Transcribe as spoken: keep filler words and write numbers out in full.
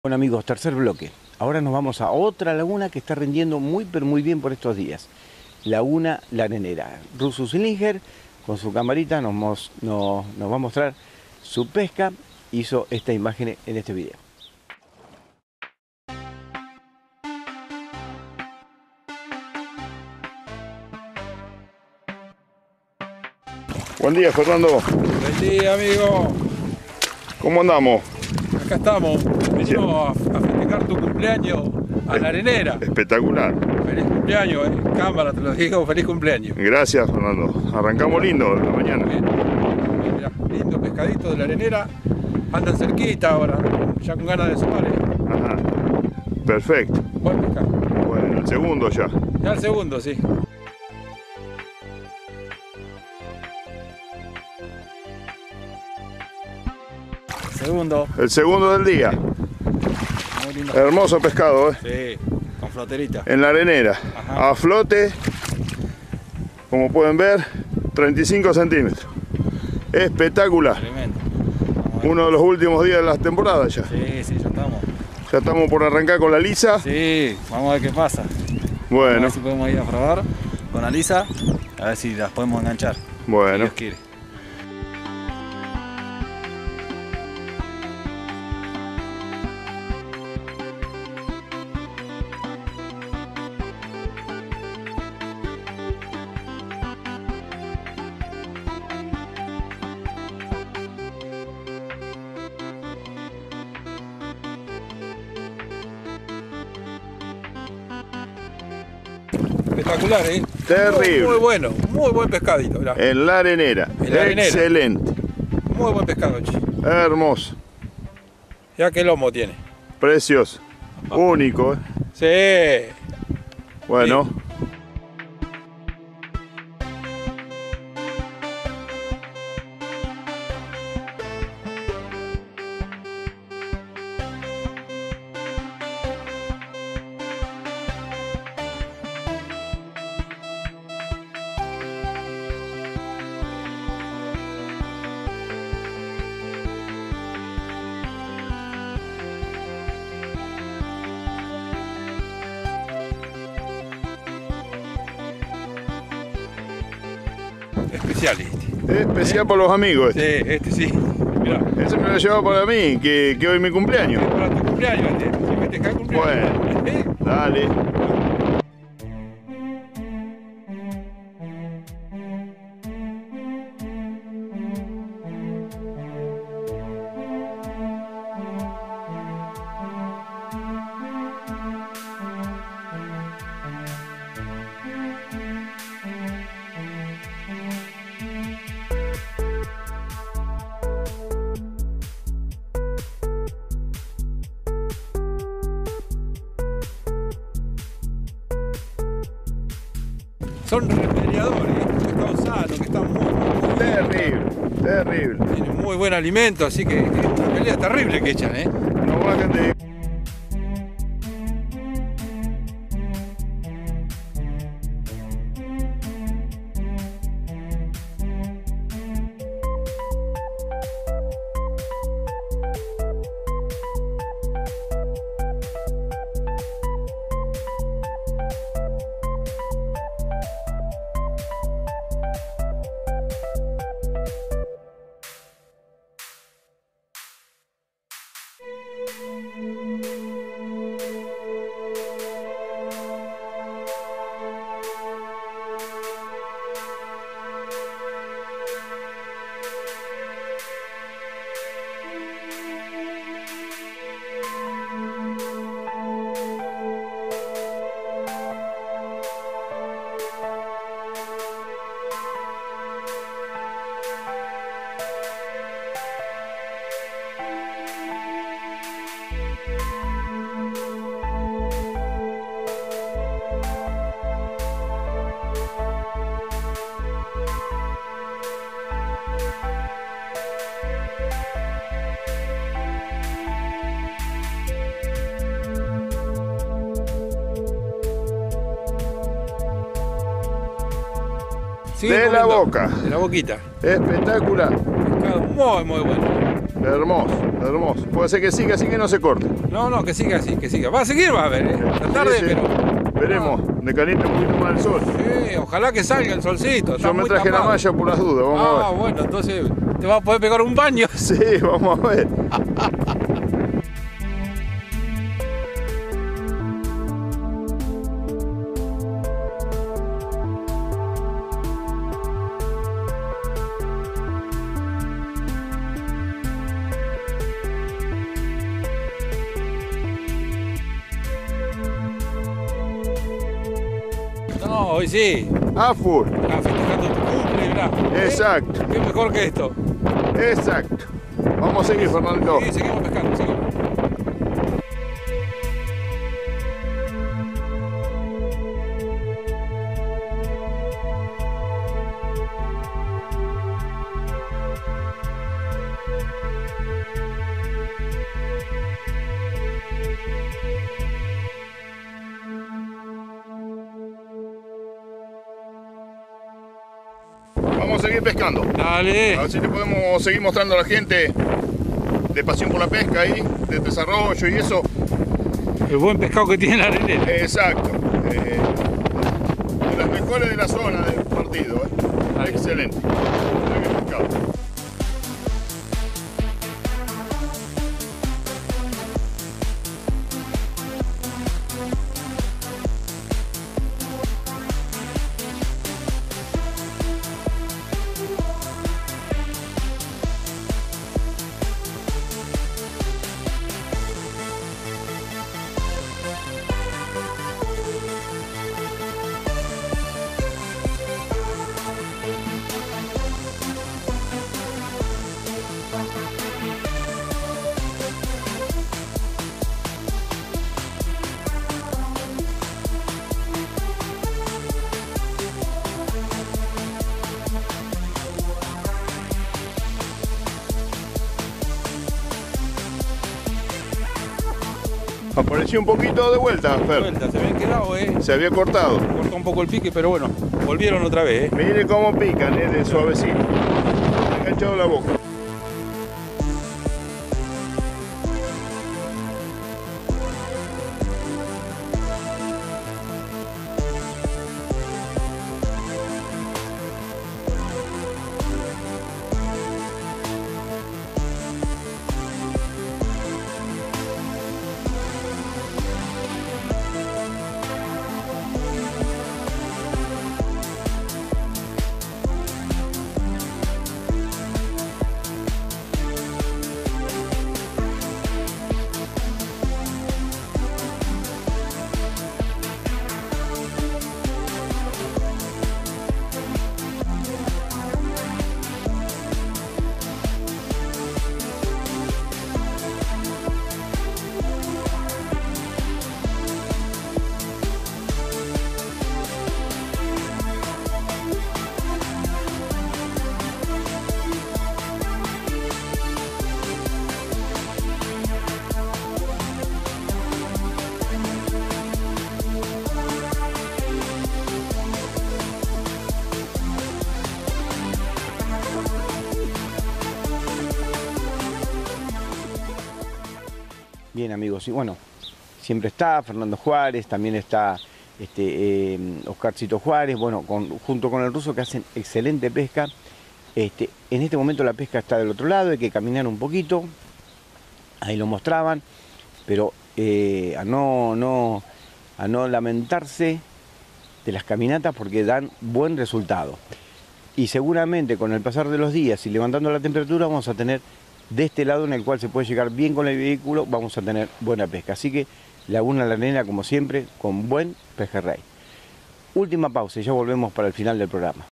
Bueno amigos, tercer bloque. Ahora nos vamos a otra laguna que está rindiendo muy pero muy bien por estos días. Laguna La Arenera. Russo Slinger con su camarita nos, nos, nos va a mostrar su pesca. Hizo esta imagen en este video. Buen día, Fernando. Buen día, amigo. ¿Cómo andamos? Acá estamos. Venimos a, a festejar tu cumpleaños a La Arenera. Espectacular. Feliz cumpleaños, eh. Cámara, te lo digo, feliz cumpleaños. Gracias, Fernando. Arrancamos lindo la mañana. Bien. Mirá, lindo pescadito de La Arenera. Andan cerquita ahora, ya con ganas de sumar, eh. Ajá. Perfecto. Buen pescado. Bueno, el segundo ya. Ya el segundo, sí. Segundo. El segundo del día. Muy lindo. Hermoso pescado, ¿eh? Sí, con floterita. En La Arenera. Ajá. A flote, como pueden ver, treinta y cinco centímetros. Espectacular. Tremendo. Uno de los últimos días de la temporada ya. Sí, sí, ya estamos. Ya estamos por arrancar con la lisa. Sí, vamos a ver qué pasa. A Bueno, ver si podemos ir a probar con Alisa, a ver si las podemos enganchar. Si bueno. Dios quiere. Espectacular, ¿eh? Terrible. Muy, muy bueno, muy buen pescadito, mirá. En La Arenera. En La Arenera. Excelente. Muy buen pescado, che. Hermoso. Ya qué lomo tiene. Precioso. Único, ¿eh? Sí. Bueno. Sí. Especial este. Especial por los amigos. Sí, este sí. Mirá. Ese me lo lleva para mí, que, que hoy es mi cumpleaños. Para tu cumpleaños, este. Si festejas el cumpleaños. Bueno. ¿Eh? Dale. Son remediadores, que están sanos, que están muy, muy Terrible, terrible. tienen muy buen alimento, así que es una pelea terrible que echan, ¿eh? No bajan de... Sigue De la comiendo. boca. De la boquita. Espectacular. Pescado muy, muy bueno. Hermoso, hermoso. Puede ser que siga así, que no se corte. No, no, que siga así, que siga. Va a seguir, va a ver, ¿eh? Esta tarde, Sí, sí. pero... Veremos, me calienta un poquito más el sol. Sí, ojalá que salga el solcito. Está Yo me muy traje tapado. la malla por las dudas, vamos Ah, a ver. bueno, entonces te vas a poder pegar un baño. Sí, vamos a ver. No, hoy sí. A full. Estás festejando tu cumple, mirá. Exacto, Qué mejor que esto. exacto. Vamos a seguir, Fernando. Sí, seguimos pescando, seguimos. Vamos a seguir pescando. Dale. A ver si le podemos seguir mostrando a la gente de pasión por la pesca ahí, de desarrollo y eso. El buen pescado que tiene la arenera. Exacto. Eh, de las mejores de la zona del partido. ¿eh? Dale. Excelente. Mira qué pescado. Apareció un poquito de vuelta, Fer. Vuelta, se habían quedado, eh. Se había cortado. Cortó un poco el pique, pero bueno, volvieron otra vez, eh. Mire cómo pican, eh, de suavecito. Me ha enganchado la boca. Bien, amigos, y bueno, siempre está Fernando Juárez, también está este, eh, Oscarcito Juárez, bueno, con, junto con el ruso, que hacen excelente pesca. Este, en este momento la pesca está del otro lado, hay que caminar un poquito, ahí lo mostraban, pero eh, a, no, no, a no lamentarse de las caminatas porque dan buen resultado. Y seguramente con el pasar de los días y levantando la temperatura vamos a tener de este lado en el cual se puede llegar bien con el vehículo, vamos a tener buena pesca. Así que Laguna La Arenera, como siempre, con buen pejerrey. Última pausa y ya volvemos para el final del programa.